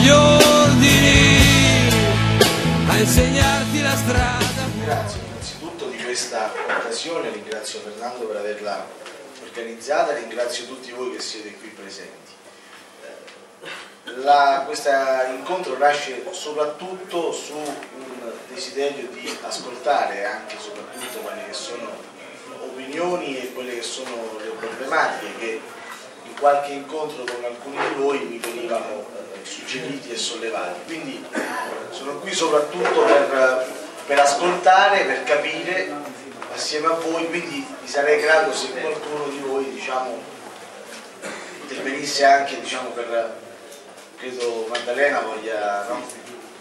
gli ordini, a insegnarti la strada. Ringrazio innanzitutto di questa occasione, ringrazio Fernando per averla organizzata, ringrazio tutti voi che siete qui presenti. Questo incontro nasce soprattutto su un desiderio di ascoltare anche soprattutto quelle che sono opinioni e quelle che sono le problematiche che in qualche incontro con alcuni di voi mi venivano suggeriti e sollevati. Quindi sono qui soprattutto per ascoltare, per capire assieme a voi, quindi vi sarei grato se qualcuno di voi intervenisse anche per, credo Maddalena voglia, no?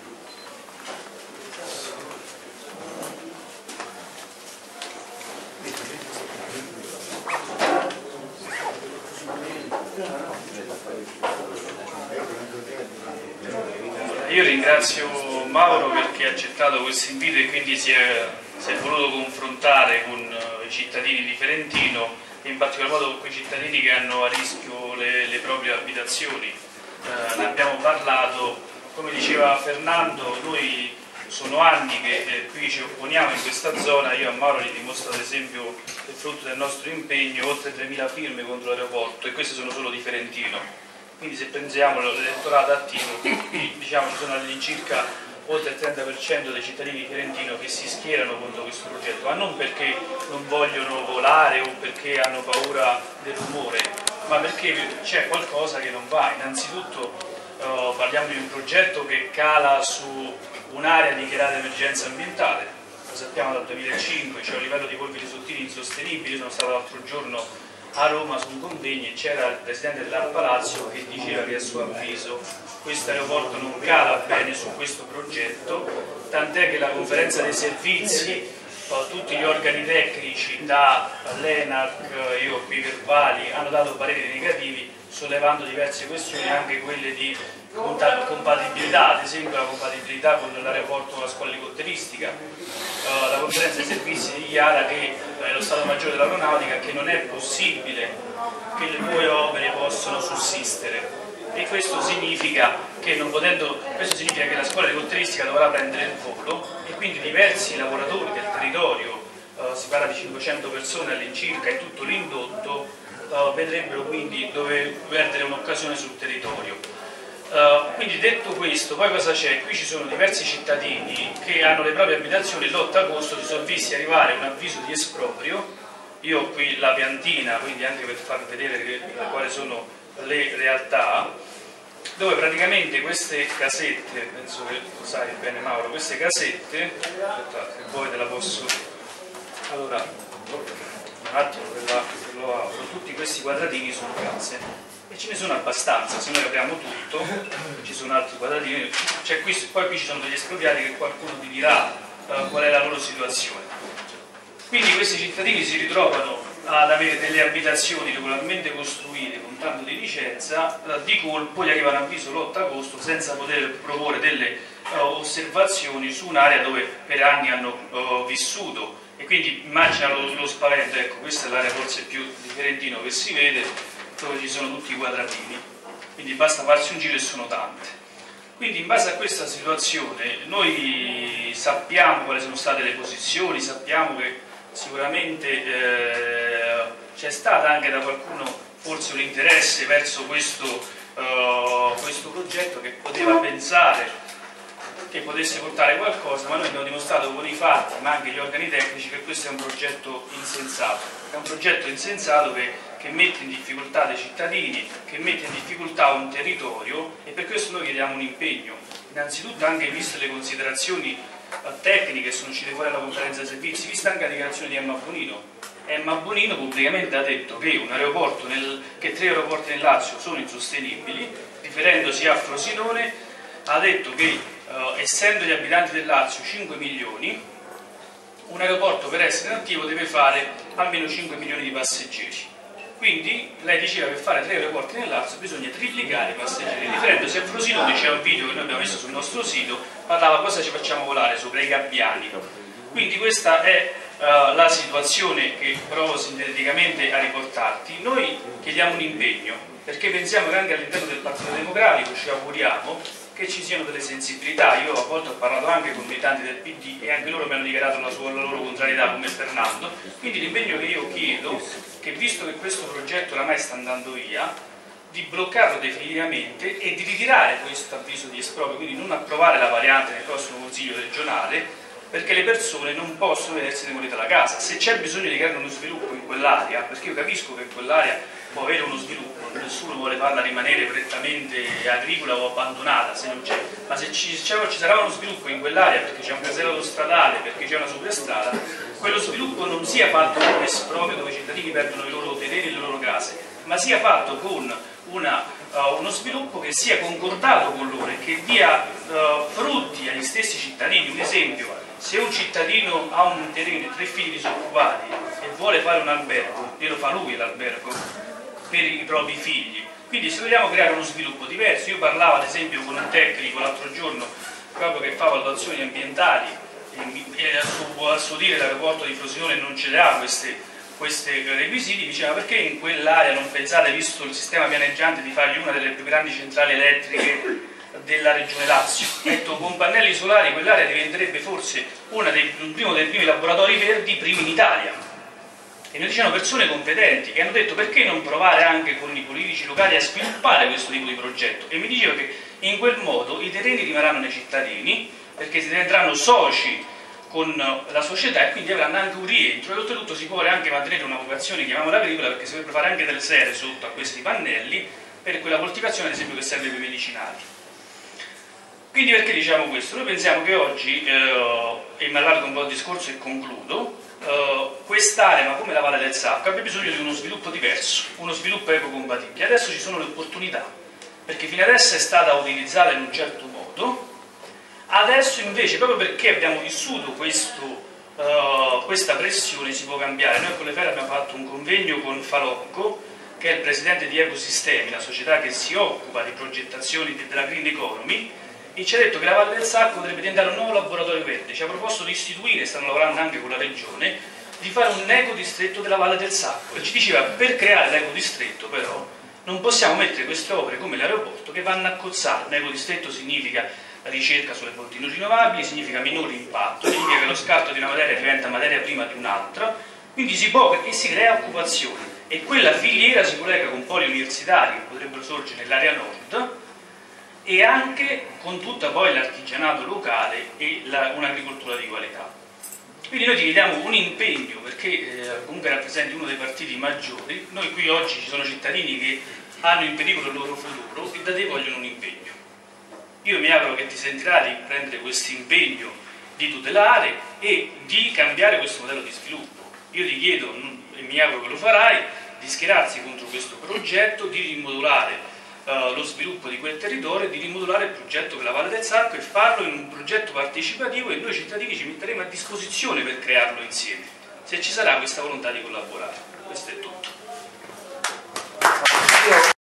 Io ringrazio Mauro perché ha accettato questo invito e quindi si è voluto confrontare con i cittadini di Ferentino e in particolar modo con quei cittadini che hanno a rischio le proprie abitazioni. Ne abbiamo parlato, come diceva Fernando, noi sono anni che qui ci opponiamo in questa zona. Io a Mauro gli dimostro ad esempio il frutto del nostro impegno, oltre 3.000 firme contro l'aeroporto, e queste sono solo di Ferentino. Quindi se pensiamo all'elettorato attivo, ci sono all'incirca oltre il 30% dei cittadini di Ferentino che si schierano contro questo progetto, ma non perché non vogliono volare o perché hanno paura del rumore, ma perché c'è qualcosa che non va. Innanzitutto parliamo di un progetto che cala su un'area dichiarata emergenza ambientale, lo sappiamo dal 2005, c'è un livello di polveri sottili insostenibile. Io sono stato l'altro giorno a Roma su un convegno e c'era il presidente dell'Alpa Lazio che diceva che a suo avviso questo aeroporto non cala bene su questo progetto, tant'è che la conferenza dei servizi, tutti gli organi tecnici dall'ENAC, io qui verbali, hanno dato pareri negativi sollevando diverse questioni, anche quelle di compatibilità, ad esempio la compatibilità con l'aeroporto con la scuola elicotteristica. La conferenza dei servizi dichiara che lo Stato Maggiore dell'Aeronautica che non è possibile che le due opere possano sussistere, e questo significa che la scuola elicotteristica dovrà prendere il volo e quindi diversi lavoratori del territorio, si parla di 500 persone all'incirca e tutto l'indotto, vedrebbero quindi dover perdere un'occasione sul territorio. Quindi detto questo, poi cosa c'è? Qui ci sono diversi cittadini che hanno le proprie abitazioni, l'8 agosto si sono visti arrivare un avviso di esproprio. Io ho qui la piantina, quindi anche per far vedere quali sono le realtà, dove praticamente queste casette, penso che lo sai bene Mauro, queste casette, aspettate, poi te la posso, allora un attimo che lo apro, tutti questi quadratini sono case. E ce ne sono abbastanza, se noi apriamo tutto, ci sono altri quadratini, poi qui ci sono degli espropriati che qualcuno vi dirà qual è la loro situazione. Quindi questi cittadini si ritrovano ad avere delle abitazioni regolarmente costruite con tanto di licenza, di colpo gli arriva un avviso l'8 agosto senza poter proporre delle osservazioni su un'area dove per anni hanno vissuto, e quindi immagina lo spavento. Ecco, questa è l'area forse più di Ferentino che si vede, dove ci sono tutti i quadratini, quindi basta farsi un giro e sono tante. Quindi in base a questa situazione noi sappiamo quali sono state le posizioni, sappiamo che sicuramente c'è stato anche da qualcuno forse un interesse verso questo progetto che poteva pensare che potesse portare qualcosa, ma noi abbiamo dimostrato con i fatti, ma anche gli organi tecnici, che questo è un progetto insensato. È un progetto insensato che mette in difficoltà dei cittadini, che mette in difficoltà un territorio, e per questo noi chiediamo un impegno. Innanzitutto anche viste le considerazioni tecniche che sono uscite fuori alla conferenza dei servizi, vista anche la dichiarazione di Emma Bonino. Emma Bonino pubblicamente ha detto che che 3 aeroporti nel Lazio sono insostenibili, riferendosi a Frosinone. Ha detto che essendo gli abitanti del Lazio 5 milioni, un aeroporto per essere attivo deve fare almeno 5 milioni di passeggeri. Quindi lei diceva che per fare 3 aeroporti nel Lazio bisogna triplicare i passeggeri. Riferendosi a Frosinone, c'è un video che noi abbiamo messo sul nostro sito, parlava cosa ci facciamo volare sopra i gabbiani. Quindi questa è la situazione che provo sinteticamente a riportarti. Noi chiediamo un impegno, perché pensiamo che anche all'interno del Partito Democratico ci auguriamo che ci siano delle sensibilità. Io a volte ho parlato anche con militanti del PD e anche loro mi hanno dichiarato la loro contrarietà, come Fernando. Quindi l'impegno che io chiedo, che visto che questo progetto oramai sta andando via, di bloccarlo definitivamente e di ritirare questo avviso di esproprio, quindi non approvare la variante nel prossimo Consiglio regionale, perché le persone non possono vedersi demolita la casa. Se c'è bisogno di creare uno sviluppo in quell'area, perché io capisco che quell'area può avere uno sviluppo, nessuno vuole farla rimanere prettamente agricola o abbandonata se non c'è, ma se ci sarà uno sviluppo in quell'area perché c'è un casello autostradale, perché c'è una superstrada, quello sviluppo non sia fatto con esproprio dove i cittadini perdono i loro terreni e le loro case, ma sia fatto con uno sviluppo che sia concordato con loro e che dia frutti agli stessi cittadini. Un esempio: se un cittadino ha un terreno e 3 figli disoccupati e vuole fare un albergo, glielo fa lui l'albergo per i propri figli. Quindi se vogliamo creare uno sviluppo diverso, io parlavo ad esempio con un tecnico l'altro giorno proprio che fa valutazioni ambientali e a suo dire l'aeroporto di Frosinone non ce le ha questi requisiti, diceva: perché in quell'area non pensate, visto il sistema pianeggiante, di fargli una delle più grandi centrali elettriche della regione Lazio? Detto, con pannelli solari quell'area diventerebbe forse uno dei primi laboratori verdi, primi in Italia. E noi dicevano persone competenti che hanno detto: perché non provare anche con i politici locali a sviluppare questo tipo di progetto? E mi diceva che in quel modo i terreni rimarranno nei cittadini, perché si diventeranno soci con la società e quindi avranno anche un rientro, e oltretutto si può anche mantenere una vocazione, chiamiamola agricola, perché si potrebbe fare anche delle serre sotto a questi pannelli per quella coltivazione ad esempio che serve per i medicinali. Quindi perché diciamo questo? Noi pensiamo che oggi, e mi allargo un po' il discorso e concludo, quest'area, ma come la Valle del Sacco, abbia bisogno di uno sviluppo diverso, uno sviluppo ecocompatibile. Adesso ci sono le opportunità, perché fino adesso è stata utilizzata in un certo modo. Adesso invece, proprio perché abbiamo vissuto questa pressione, si può cambiare. Noi con le Fere abbiamo fatto un convegno con Falocco, che è il presidente di Ecosistemi, la società che si occupa di progettazioni della green economy, e ci ha detto che la Valle del Sacco potrebbe diventare un nuovo laboratorio verde. Ci ha proposto di istituire, stanno lavorando anche con la regione, di fare un ecodistretto della Valle del Sacco, e ci diceva: per creare l'ecodistretto però non possiamo mettere queste opere come l'aeroporto che vanno a cozzare. Un ecodistretto significa ricerca sulle fonti non rinnovabili, significa minore impatto, significa che lo scarto di una materia diventa materia prima di un'altra, quindi si può, perché si crea occupazione, e quella filiera si collega con poli universitari che potrebbero sorgere nell'area nord e anche con tutta poi l'artigianato locale e un'agricoltura di qualità. Quindi noi ti chiediamo un impegno, perché comunque rappresenti uno dei partiti maggiori. Noi qui oggi ci sono cittadini che hanno in pericolo il loro futuro e da te vogliono un impegno. Io mi auguro che ti sentirà di prendere questo impegno di tutelare e di cambiare questo modello di sviluppo. Io ti chiedo, e mi auguro che lo farai, di schierarsi contro questo progetto, di rimodulare lo sviluppo di quel territorio, di rimodulare il progetto per la Valle del Sacco e farlo in un progetto partecipativo, e noi cittadini ci metteremo a disposizione per crearlo insieme, se ci sarà questa volontà di collaborare. Questo è tutto.